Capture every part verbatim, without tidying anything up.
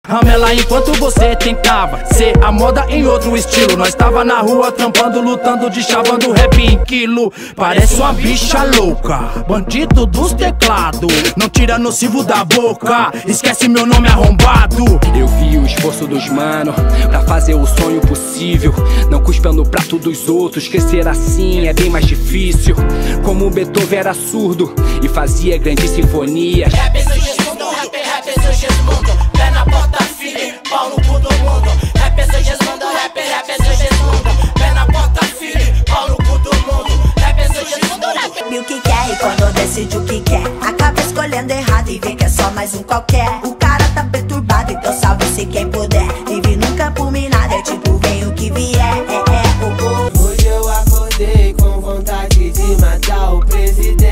Ramela enquanto você tentava ser a moda em outro estilo. Nós tava na rua trampando, lutando, de chavando rap em quilo. Parece uma bicha louca, bandido dos teclados. Não tira nocivo da boca, esquece meu nome arrombado. Eu vi o esforço dos mano pra fazer o sonho possível. Não cuspindo no prato dos outros, crescer assim é bem mais difícil. Como o Beethoven era surdo e fazia grandes sinfonias. Rap surge mundo, rap, rap surge mundo. Pé na porta, filho, pau no cu do mundo. Rap surge mundo, rap, rap surge mundo. Pé na porta, filho, pau no cu do mundo. Rap surge mundo, rap. E o que quer e quando decide o que quer, acaba escolhendo errado e vê que é só mais um qualquer. O cara tá perturbado, então salve-se quem puder. Vive num campo minado, é tipo vem o que vier. É, é, oh, oh. Hoje eu acordei com vontade de matar o presidente.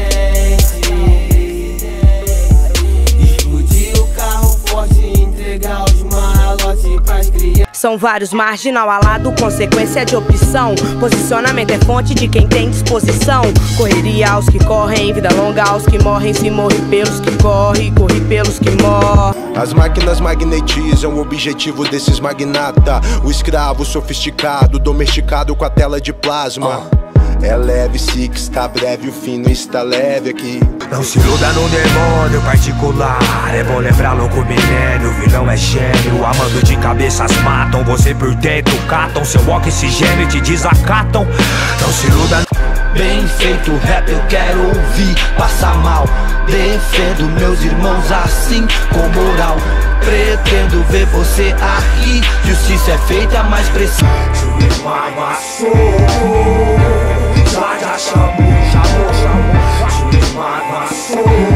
Explodir o carro forte e entregar os malotes pras crianças. São vários marginal alado, consequência de opção. Posicionamento é fonte de quem tem disposição. Correria aos que correm, vida longa aos que morrem. Se morre pelos que corre, corre pelos que morrem. As máquinas magnetizam o objetivo desses magnata. O escravo sofisticado, domesticado com a tela de plasma. É leve, se que está breve, o fim não está leve aqui. Não se iluda no demônio particular. É bom lembrar louco milênio. O vilão é gênio, amando de cabeças matam. Você por dentro catam seu oxigênio e te desacatam. Não se iluda. Bem feito rap, eu quero ouvir, passar mal. Defendo meus irmãos assim, com moral. Pretendo ver você aqui. Justiça é feita, mas precisa. Juiz Mamassou, já já chamou, chamou, chamou. Juiz Mamassou.